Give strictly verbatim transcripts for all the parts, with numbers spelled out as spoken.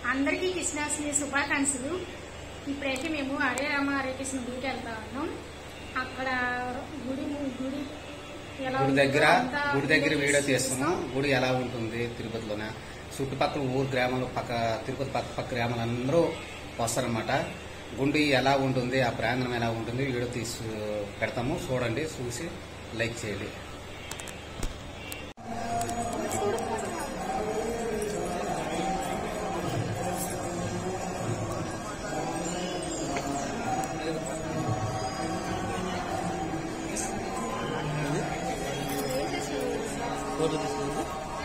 అందరికీ కృష్ణాష్టమి శుభాకాంక్షలు. ఇప్పుడైతే మేము హరే రామ హరే కృష్ణ గుడికి వెళ్తా ఉన్నాం. అక్కడ గుడి గుడి గుడి దగ్గర గుడి దగ్గర వీడియో తీస్తున్నాం. గుడి ఎలా ఉంటుంది తిరుపతిలోనే, చుట్టుపక్కల ఊరు గ్రామాలు పక్క తిరుపతి పక్క పక్క గ్రామాలు అందరూ వస్తారనమాట. గుడి ఎలా ఉంటుంది, ఆ ప్రాంగణం ఎలా ఉంటుంది వీడియో తీసి పెడతాము. చూడండి, చూసి లైక్ చేయండి. ఫోటో తీసుకుంది.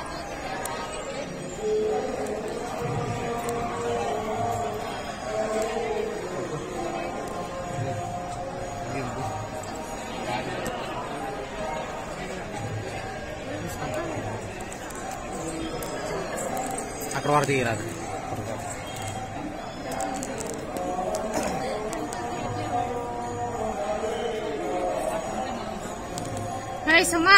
అక్కడ వరకు తీయరాదు. హాయ్ సుమా,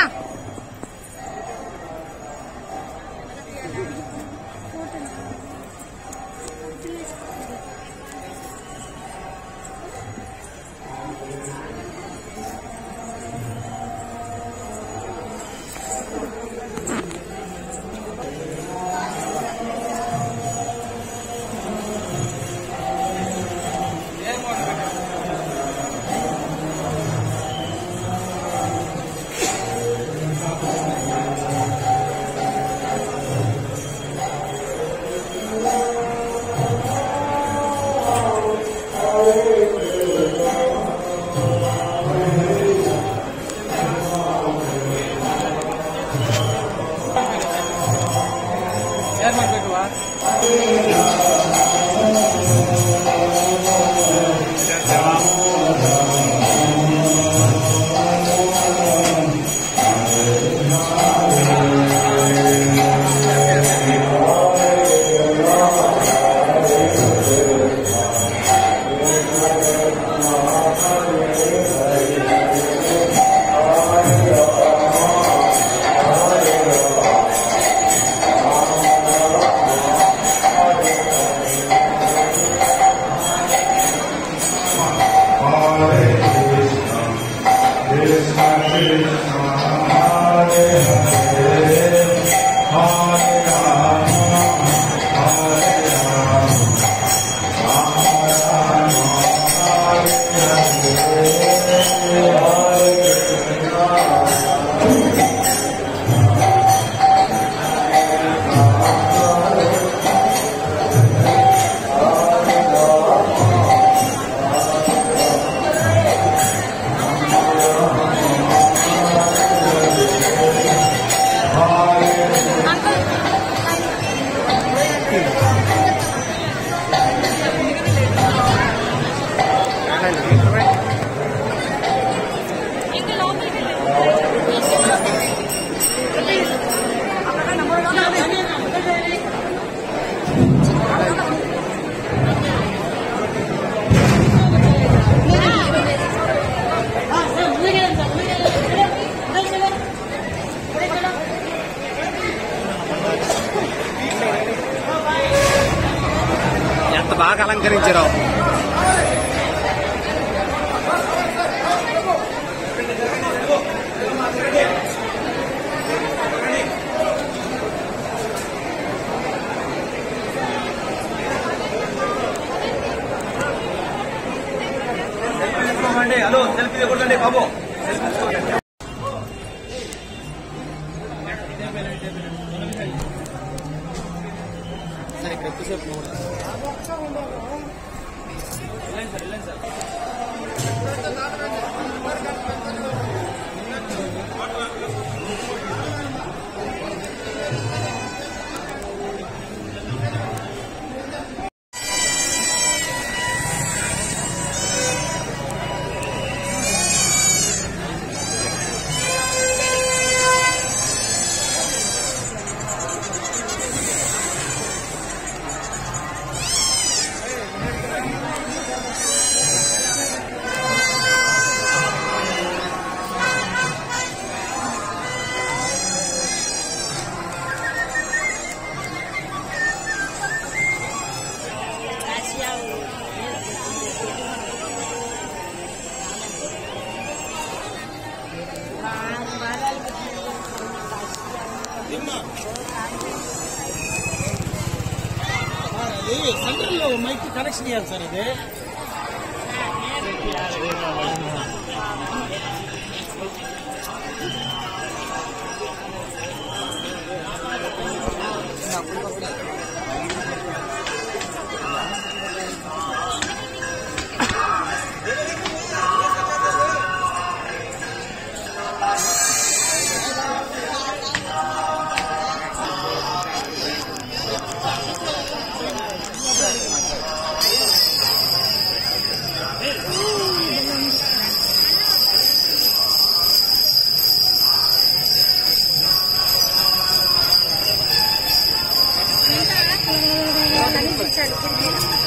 ఎంత బాగా అలంకరించారు. హలో సెల్ఫీ కొట్టండి బాబు. సార్ ఇక్కడ ఎక్కువసేపు సెంటర్ లో మైక్ కనెక్షన్ ఇవ్వాలి సార్ ఇది. కనిపించాలి.